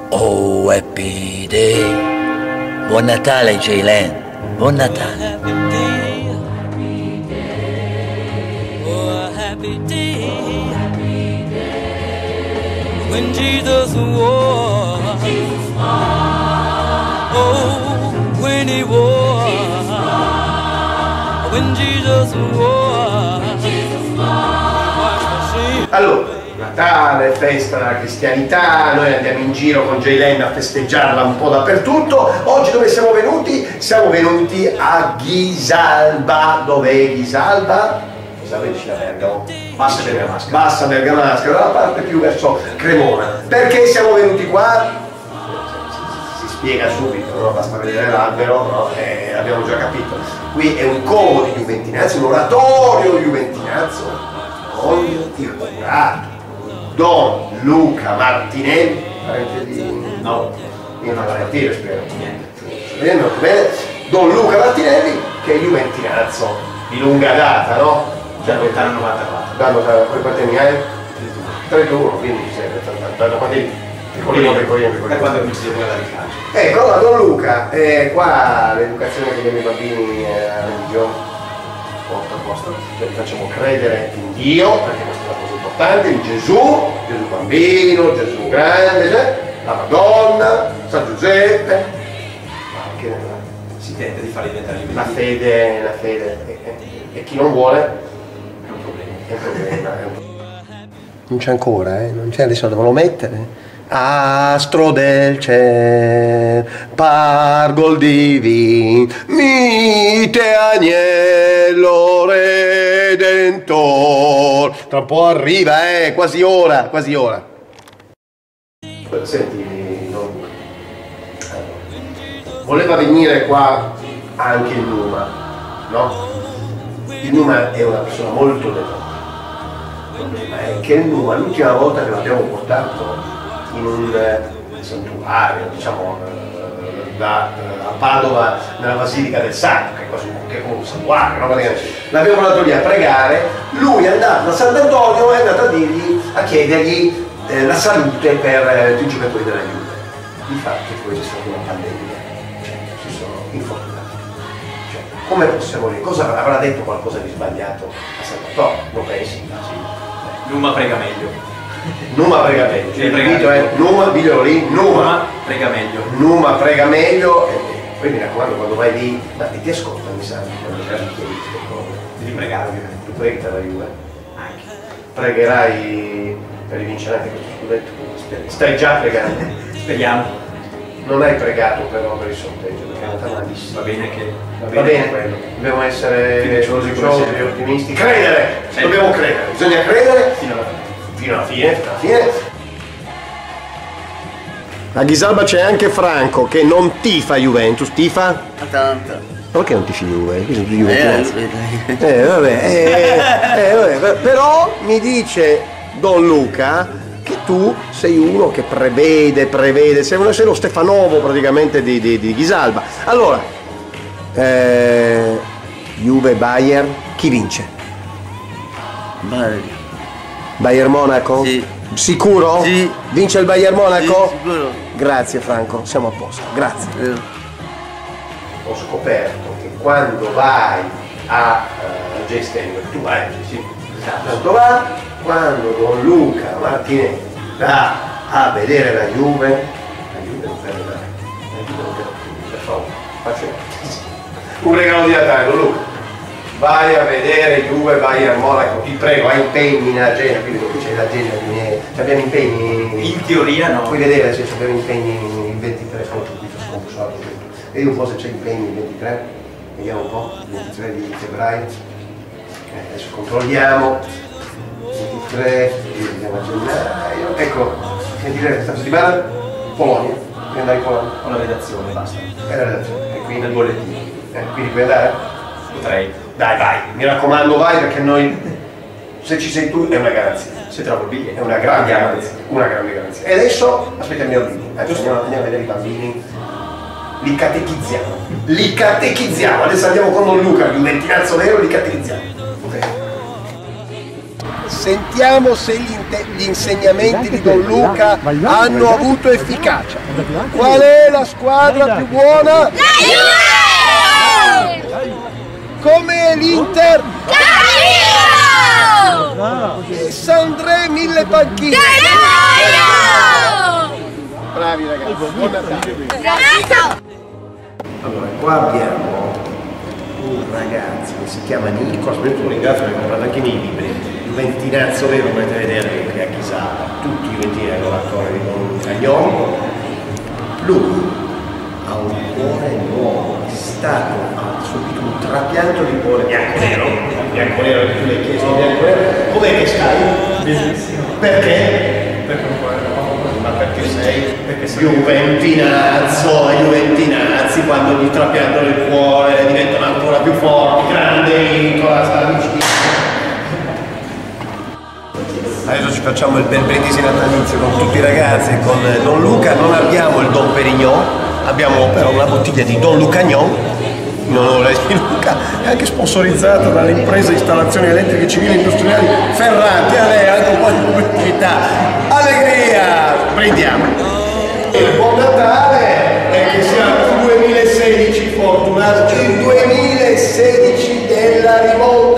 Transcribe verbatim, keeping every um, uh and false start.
Oh, happy day. Buon Natale, Jaylen. Buon Natale. When Jesus wore, oh, when he wore, when Jesus wore. Allora, Natale, festa della cristianità, noi andiamo in giro con Jaylen a festeggiarla un po' dappertutto. Oggi dove siamo venuti? Siamo venuti a Ghisalba. Dov'è Ghisalba? Ghisalba è vicino a Bergamo. Bassa Bergamasca. Bassa Bergamasca, dalla parte più verso Cremona. Perché siamo venuti qua? Si spiega subito, no? Basta vedere l'albero, no? Eh, abbiamo già capito. Qui è un coro di Juventinazzo, un oratorio Juventinazzo con il curato Don Luca Martinelli, parente di... no, io non parentire, spero. Niente. Molto bene. Don Luca Martinelli, che è Juventinazzo di lunga data, no? Già lontano novantaquattro. Danno quanti anni hai? trentuno, quindi da quanti piccolino, piccolino, piccolino. Da quando cominci a giocare al calcio? Ecco, allora Don Luca, eh, qua l'educazione che diamo ai bambini è la religione, posto a posto, li facciamo credere in Dio, perché questa è la cosa importante, in Gesù, Gesù bambino, Gesù grande, cioè, la Madonna, San Giuseppe, ma anche nella, Si tenta di farli diventare la liberi. fede, la fede, e, e, e chi non vuole È un problema. è un problema. È un problema. Non c'è ancora, eh? Non c'è, adesso devono mettere. Astro del ciel, pargol divin, mite agnello redentor. Tra un po' arriva, eh, quasi ora, quasi ora. Senti, non... voleva venire qua anche il Numa, no? Il Numa è una persona molto devota. Il problema è che il Numa, l'ultima volta che l'abbiamo portato in un eh, santuario, diciamo, eh, da, eh, a Padova, nella Basilica del Santo, che è quasi che è un santuario, no? L'abbiamo andato lì a pregare, lui è andato da Sant'Antonio e è andato a dirgli, a chiedergli eh, la salute per eh, tutti i giocatori della Juve. Infatti poi c'è stata una pandemia, cioè si sono infortunati. Cioè, come possiamo dire? Cosa avrà detto qualcosa di sbagliato a Sant'Antonio? Lo pensi? Sì. Numa prega meglio. Numa prega meglio, Sì, il prega dito è Numa, diglielo lì, Numa, Numa prega meglio. Numa prega meglio, e poi mi raccomando quando vai lì, ma ti, ti ascolta, mi sa, quando ti chiedi queste cose. Devi pregare ovviamente. Tu preghi per la Juve, Anche. pregherai per rivincere anche questo scudetto, stai già pregando, Speriamo. non hai pregato però per il sorteggio, perché è andata malissimo. Va bene che. Va bene quello, dobbiamo essere Fiduciosi come fiduciosi, sempre. ottimisti, credere, Sì. dobbiamo credere, bisogna credere Fino alla fine. fino alla fine, fino alla fine. A Ghisalba c'è anche Franco che non tifa Juventus, tifa? Tanta. Perché non tifi Juve? Qui sono tutti Eh, Juventus. aspetta. Eh, vabbè, eh, eh, vabbè, però mi dice Don Luca che tu sei uno che prevede, prevede, sei, uno, sei lo Stefanovo praticamente di, di, di Ghisalba. Allora, eh, Juve Bayern, chi vince? Bari. Bayern Monaco? Sì. Sicuro? Sì. Vince il Bayern Monaco? Sì, sicuro. Grazie Franco, siamo a posto, grazie. Eh. Ho scoperto che quando vai a uh, Gestenio, tu vai, sì, esatto, va, quando Don Luca Martinelli va a vedere la Juve, la Juve non perde mai, la Juve non perde più, per favore, faccio un regalo di Natale, Don Luca. Vai a vedere Juve, vai a Monaco, ti prego, hai impegni in agenda, quindi qui c'è l'agenda, abbiamo impegni. In teoria no. Puoi vedere se abbiamo impegni il ventitré, sono qui scombussolato. Vedi un po' se c'è impegni il ventitré, vediamo un po', il ventitré di febbraio. Eh, adesso controlliamo. ventitré, vediamo a gennaio. Ecco, ventitré questa settimana, Polonia, puoi andare in Polonia. Ho la redazione, basta. È la redazione, e quindi Nel bollettino. Eh, quindi puoi andare? Potrei. Dai, vai, mi raccomando, vai perché noi, se ci sei tu, è una garanzia. Se trovo il biglietto. È una grande Andiamo. garanzia, una grande garanzia. E adesso, aspetta, andiamo a bambini. Adesso andiamo, andiamo a vedere i bambini, li catechizziamo. Li catechizziamo. Adesso andiamo con Don Luca, il Juventinazzo vero, li catechizziamo. Ok. Sentiamo se gli, gli insegnamenti di Don Luca hanno avuto efficacia. Qual è la squadra più buona? Come l'Inter? E Sandré mille panchine. Bravi ragazzi, buon Natale. Allora, qua abbiamo un ragazzo che si chiama Nico, aspetta un ringrazio perché ho comprato anche i miei libri, Juventinazzo vero, potete vedere che a chissà, tutti i Juventini hanno l'attore di Don Cagnon. Lui ha un cuore nuovo, è stato, ha subito un trapianto di cuore bianco-nero, bianco-nero che tu l'hai chiesto, bianco-nero, com'è che stai? Benissimo. Perché? Perché un cuore nuovo. Ma perché sei? Perché sei Juventinazzo, e Juventinazzi quando gli trapiantano il cuore diventano ancora più forti, grandi, cosa sta vicino. Adesso ci facciamo il bel brindisi natalizio con tutti i ragazzi e con Don Luca. Non abbiamo il Don Perignon, abbiamo però una bottiglia di Don Lucagnon in onore di Luca, è anche sponsorizzata dall'impresa installazioni elettriche civili industriali Ferrati. A lei anche un po' di pubblicità. Allegria! Prendiamo! Il buon Natale e che sia il duemilasedici fortunato, il duemilasedici della rivolta.